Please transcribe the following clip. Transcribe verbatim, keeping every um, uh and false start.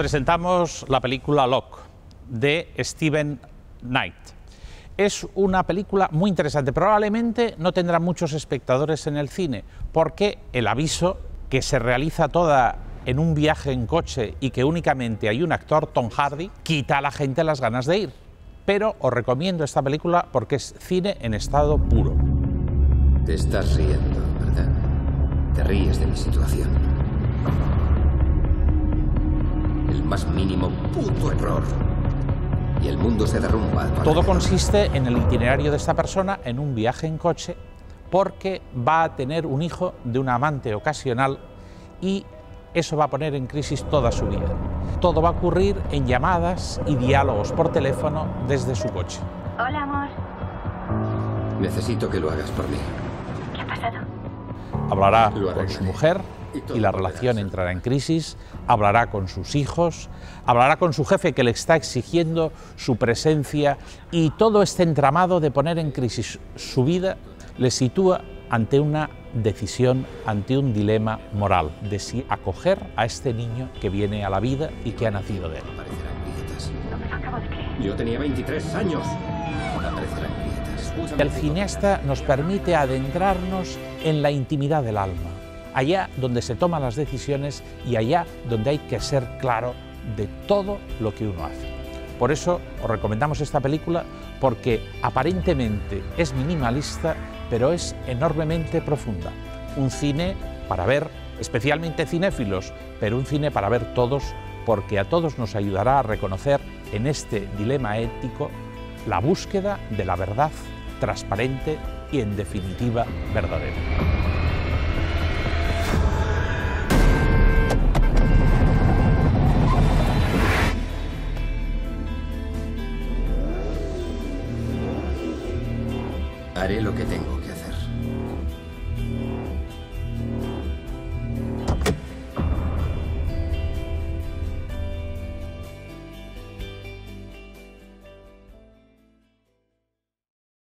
presentamos la película Locke, de Steven Knight. Es una película muy interesante, probablemente no tendrá muchos espectadores en el cine, porque el aviso, que se realiza toda en un viaje en coche y que únicamente hay un actor, Tom Hardy, quita a la gente las ganas de ir. Pero os recomiendo esta película porque es cine en estado puro. Te estás riendo, ¿verdad? Te ríes de mi situación. El más mínimo puto error y el mundo se derrumba. Todo consiste en el itinerario de esta persona en un viaje en coche porque va a tener un hijo de una amante ocasional y eso va a poner en crisis toda su vida. Todo va a ocurrir en llamadas y diálogos por teléfono desde su coche. Hola, amor. Necesito que lo hagas por mí. ¿Qué ha pasado? Hablará con su mujer y la relación entrará en crisis, hablará con sus hijos, hablará con su jefe que le está exigiendo su presencia y todo este entramado de poner en crisis su vida le sitúa ante una decisión, ante un dilema moral de si acoger a este niño que viene a la vida y que ha nacido de él. Aparecerán grietas. No me lo acabo de creer. Yo tenía veintitrés años. Aparecerán grietas. El cineasta nos permite adentrarnos en la intimidad del alma, allá donde se toman las decisiones y allá donde hay que ser claro de todo lo que uno hace. Por eso os recomendamos esta película, porque aparentemente es minimalista, pero es enormemente profunda. Un cine para ver, especialmente cinéfilos, pero un cine para ver todos, porque a todos nos ayudará a reconocer en este dilema ético la búsqueda de la verdad transparente y, en definitiva, verdadera. Haré lo que tengo